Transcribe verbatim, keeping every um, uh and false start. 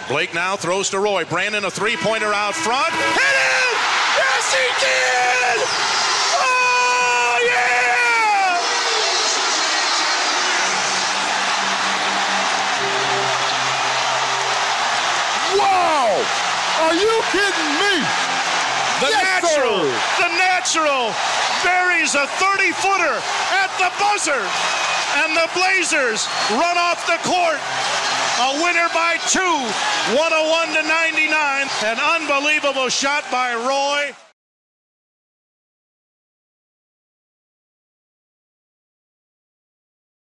Blake now throws to Roy. Brandon, a three-pointer out front. Hit it! Yes, he did! Oh, yeah! Wow! Are you kidding me? The Yes, natural, sir. the natural buries a thirty-footer at the buzzer, and the Blazers run off the court. A winner by two, one oh one to ninety-nine. An unbelievable shot by Roy.